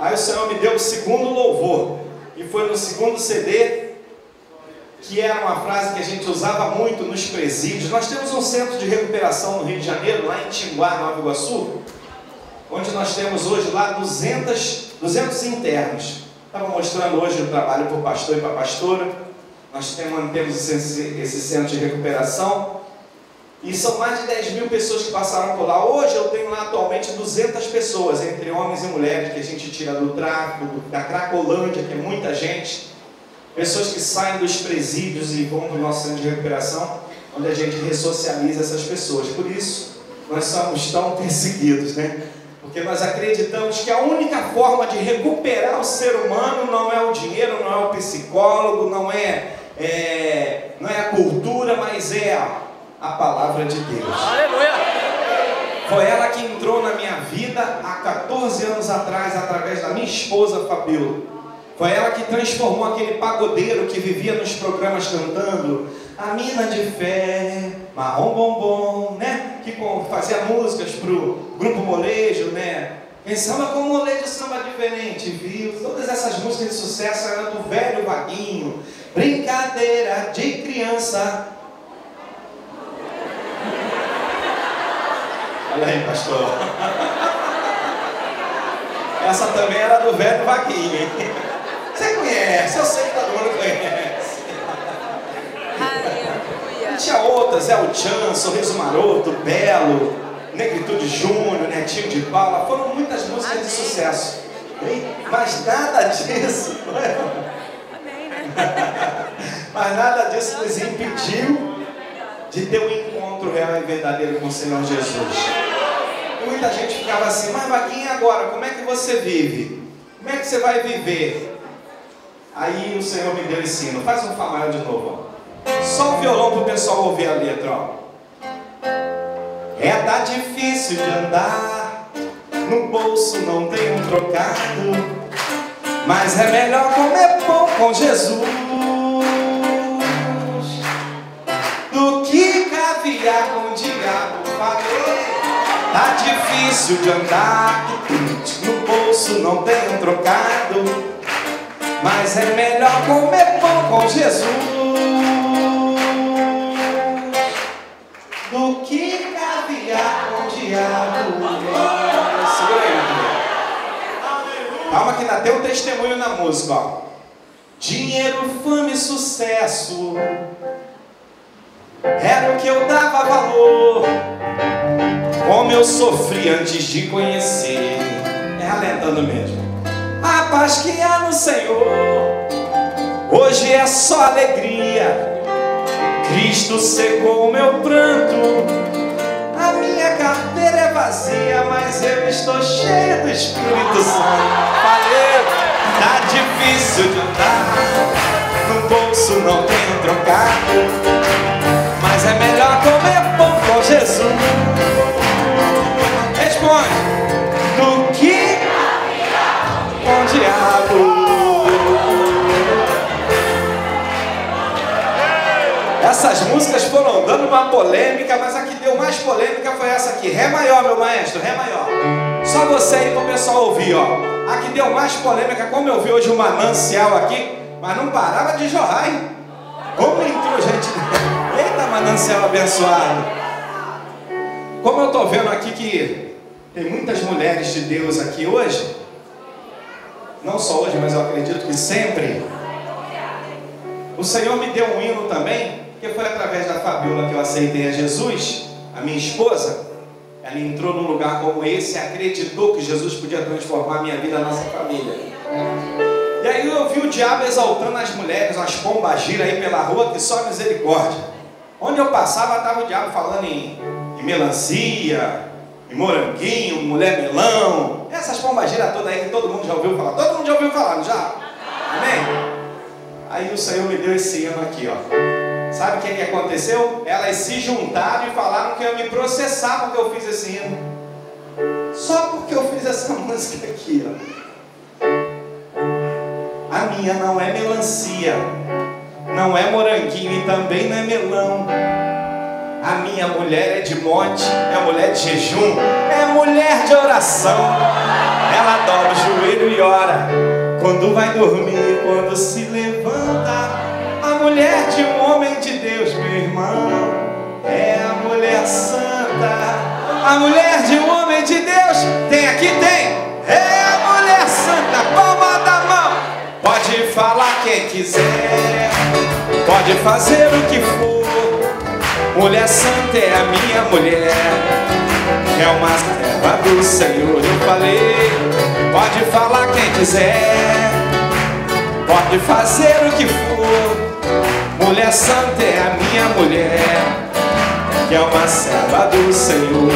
Aí o Senhor me deu o segundo louvor. E foi no segundo CD, que era uma frase que a gente usava muito nos presídios. Nós temos um centro de recuperação no Rio de Janeiro, lá em Tinguá, Nova Iguaçu, onde nós temos hoje lá 200 internos. Estava mostrando hoje o trabalho para o pastor e para a pastora. Nós mantemos esse centro de recuperação. E são mais de 10 mil pessoas que passaram por lá. Hoje eu tenho lá atualmente 200 pessoas, entre homens e mulheres, que a gente tira do tráfico, da Cracolândia, que é muita gente. Pessoas que saem dos presídios e vão para o nosso centro de recuperação, onde a gente ressocializa essas pessoas. Por isso, nós somos tão perseguidos, né? Porque nós acreditamos que a única forma de recuperar o ser humano não é o dinheiro, não é o psicólogo, não é a cultura, mas é a palavra de Deus. Aleluia! Foi ela que entrou na minha vida há 14 anos atrás, através da minha esposa Fabiola. Foi ela que transformou aquele pagodeiro que vivia nos programas cantando a mina de fé, marrom bombom, né? Que fazia músicas pro grupo molejo, né? Quem samba com molejo, samba diferente, viu? Todas essas músicas de sucesso eram do velho Vaguinho. Brincadeira de criança. Olha aí, pastor. Essa também era do velho Vaguinho, hein? Você conhece, eu sei que todo mundo conhece. Aleluia. E tinha outras, o Tchan, Sorriso Maroto, Belo, Negritude Júnior, Netinho de Paula. Foram muitas músicas de sucesso. Mas nada disso, Amém, né? mas nada disso nos impediu de ter um encontro real e verdadeiro com o Senhor Jesus. E muita gente ficava assim, mas Vaguinho, agora, como é que você vive? Como é que você vai viver? Aí o Senhor me deu esse hino. Faz um Fá maior de novo, ó. Só o violão para o pessoal ouvir a letra, ó. Tá difícil de andar, no bolso não tem um trocado, mas é melhor comer pão com Jesus do que caviar com o diabo. Falei. Tá difícil de andar, no bolso não tem um trocado, mas é melhor comer pão com Jesus do que caviar com o diabo. Segura aí. Calma que ainda tem um testemunho na música, ó. Dinheiro, fama e sucesso era o que eu dava valor. Como eu sofri antes de conhecer. É alentando mesmo. A paz que há no Senhor hoje é só alegria. Cristo secou o meu pranto. A minha carteira é vazia, mas eu estou cheio do Espírito Santo. Valeu! Tá difícil de andar, no bolso não tenho trocado, mas é melhor comer pão com Jesus. Responde. Do que com o diabo. Essas músicas foram dando uma polêmica, mas a que deu mais polêmica foi essa aqui. Ré maior, meu maestro, Ré maior. Só você aí para o pessoal ouvir, ó. A que deu mais polêmica, como eu vi hoje um manancial aqui, mas não parava de jorrar, hein? Como entrou, gente? Eita, manancial abençoado. Como eu estou vendo aqui que tem muitas mulheres de Deus aqui hoje, não só hoje, mas eu acredito que sempre, o Senhor me deu um hino também, que foi através da Fabiola que eu aceitei a Jesus, a minha esposa. Ela entrou num lugar como esse e acreditou que Jesus podia transformar a minha vida, a nossa família. E aí eu vi o diabo exaltando as mulheres, as pombagiras aí pela rua, que só misericórdia. Onde eu passava estava o diabo falando em melancia, em moranguinho, mulher melão, essas pombagiras todas aí que todo mundo já ouviu falar. Todo mundo já ouviu falar, não já? Amém? Aí o Senhor me deu esse hino aqui, ó. Sabe o que aconteceu? Elas se juntaram e falaram que iam me processar porque eu fiz esse hino. Só porque eu fiz essa música aqui, ó. A minha não é melancia, não é moranguinho e também não é melão. A minha mulher é de monte, é mulher de jejum, é mulher de oração. Ela dobra o joelho e ora quando vai dormir, quando se levanta. A mulher de um homem de Deus, meu irmão, é a mulher santa. A mulher de um homem de Deus, tem aqui, tem. É a mulher santa, palma da mão. Pode falar quem quiser, pode fazer o que for. Mulher santa é a minha mulher, é uma serva do Senhor. Eu falei, pode falar quem quiser, pode fazer o que for. Mulher santa é a minha mulher, que é uma serva do Senhor.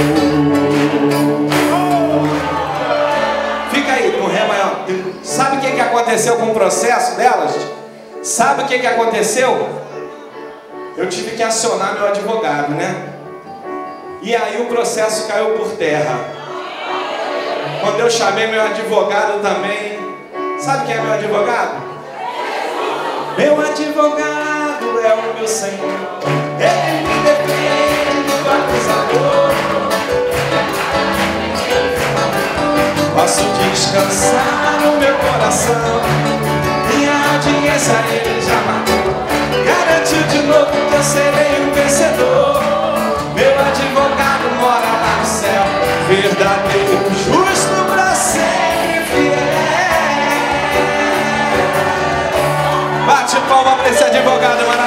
Fica aí com Ré maior. Sabe o que aconteceu com o processo delas? Sabe o que aconteceu? Eu tive que acionar meu advogado, né? E aí o processo caiu por terra. Quando eu chamei meu advogado também, sabe quem é meu advogado? Meu advogado é o meu Senhor. Ele me defende do acusador. Posso descansar no meu coração. Minha audiência ele já matou. Garantiu de novo que eu serei um vencedor. Meu advogado mora lá no céu, verdadeiro, justo pra sempre fiel. Bate palma pra esse advogado maravilhoso.